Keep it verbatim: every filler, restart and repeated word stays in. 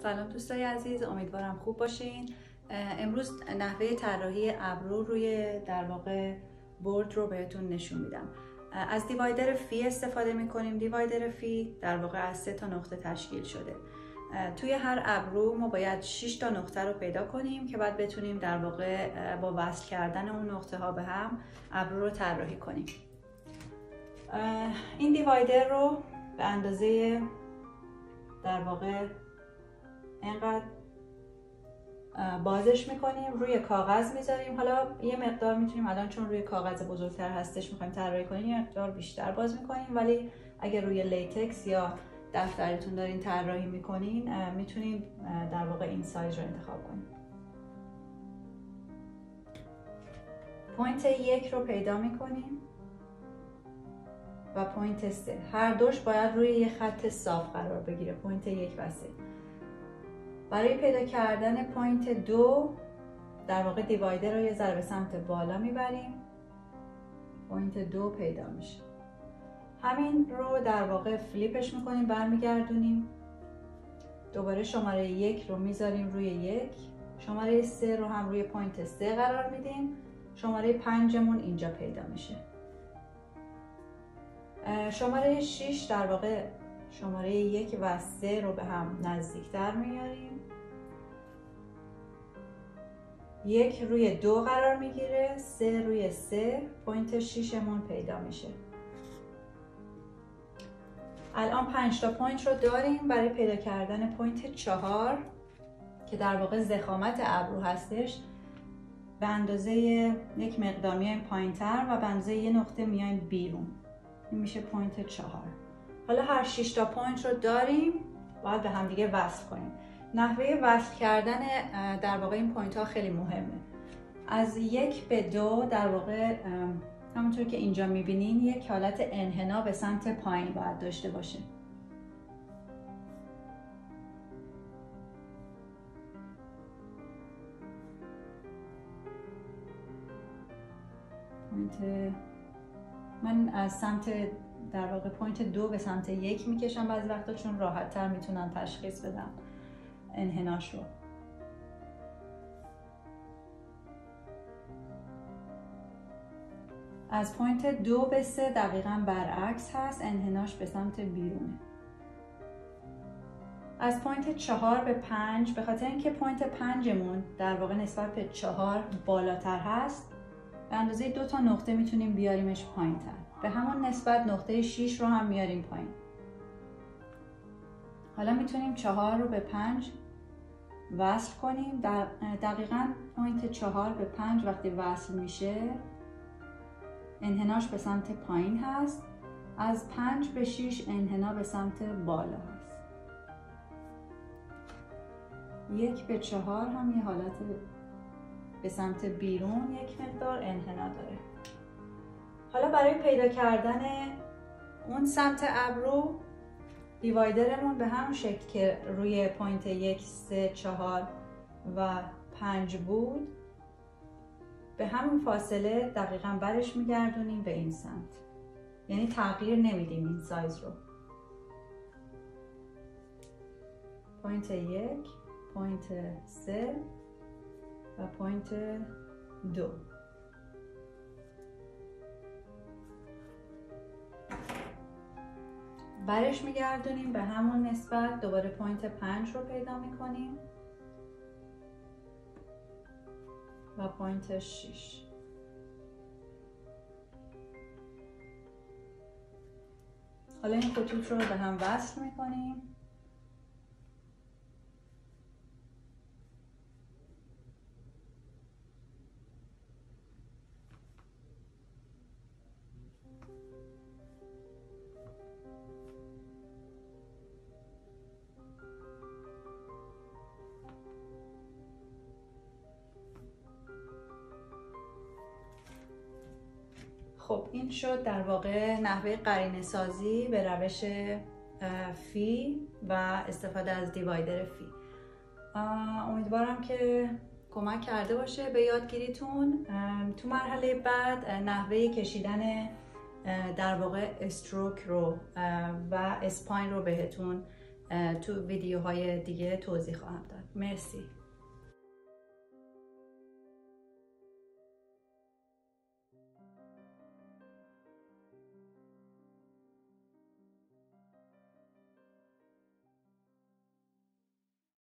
سلام دوستای عزیز، امیدوارم خوب باشین. امروز نحوه طراحی ابرو روی در واقع بورد رو بهتون نشون میدم. از دیوایدر فی استفاده میکنیم. دیوایدر فی در واقع از سه تا نقطه تشکیل شده. توی هر ابرو ما باید شش تا نقطه رو پیدا کنیم که بعد بتونیم در واقع با وصل کردن اون نقطه ها به هم ابرو رو طراحی کنیم. این دیوایدر رو به اندازه در واقع اینقدر بازش میکنیم، روی کاغذ میذاریم. حالا یه مقدار میتونیم الان چون روی کاغذ بزرگتر هستش میخوایم طراحی کنیم یه مقدار بیشتر باز میکنیم، ولی اگر روی لیتکس یا دفترتون دارین طراحی میکنین میتونیم در واقع این سایز رو انتخاب کنیم. پوینت یک رو پیدا میکنیم و پوینت سه، هر دوش باید روی یه خط صاف قرار بگیره، پوینت یک و سه. برای پیدا کردن پوینت دو در واقع دیوایدر رو یه ذره به سمت بالا میبریم، پوینت دو پیدا میشه. همین رو در واقع فلیپش میکنیم، برمیگردونیم، دوباره شماره یک رو میذاریم روی یک، شماره سه رو هم روی پوینت سه قرار میدیم، شماره پنجمون اینجا پیدا میشه. شماره شش در واقع شماره یک و سه رو به هم نزدیکتر میاریم، یک روی دو قرار میگیره، سه روی سه، پوینت ششمون پیدا میشه. الان پنج تا پوینت رو داریم. برای پیدا کردن پوینت چهار که در واقع ضخامت ابرو هستش، به اندازه یک مقدار میایم پایین‌تر و به اندازه یه نقطه میایم بیرون، این میشه پوینت چهار. حالا هر شش تا پوینت رو داریم، باید به هم دیگه وصل کنیم. نحوه وصل کردن در واقع این پوینت ها خیلی مهمه. از یک به دو در واقع همونطور که اینجا میبینین یک حالت انحنا به سمت پایین باید داشته باشه. پوینت من از سمت در واقع پوینت دو به سمت یک میکشم بعضی وقتا، چون راحت تر میتونم تشخیص بدم انحناش رو. از پوینت دو به سه دقیقاً برعکس هست، انحناش به سمت بیرونه. از پوینت چهار به پنج، به خاطر اینکه پوینت پنجمون در واقع نسبت به چهار بالاتر هست، به اندازه دو تا نقطه میتونیم بیاریمش پایین تر. به همون نسبت نقطه شش رو هم میاریم پایین. حالا میتونیم چهار رو به پنج وصل کنیم. در دقیقاً پوینت چهار به پنج وقتی وصل میشه انحناش به سمت پایین هست، از پنج به شش انحنا به سمت بالا هست. یک به چهار هم یه حالت به سمت بیرون یک مقدار انحنا داره. حالا برای پیدا کردن اون سمت ابرو دیوایدرمون به همون شکل که روی پوینت یک، سه، چهار و پنج بود، به همون فاصله دقیقاً برش میگردونیم به این سمت، یعنی تغییر نمیدیم این سایز رو. پوینت یک، پوینت سه و پوینت دو. برش میگردونیم به همون نسبت، دوباره پوینت پنج رو پیدا میکنیم و پوینت شش. حالا این خطوط رو به هم وصل میکنیم. خب این شد در واقع نحوه قرینه سازی به روش فی و استفاده از دیوایدر فی. امیدوارم که کمک کرده باشه به یادگیریتون. تو مرحله بعد نحوه کشیدن در واقع استروک رو و اسپاین رو بهتون تو ویدیوهای دیگه توضیح خواهم داد. مرسی.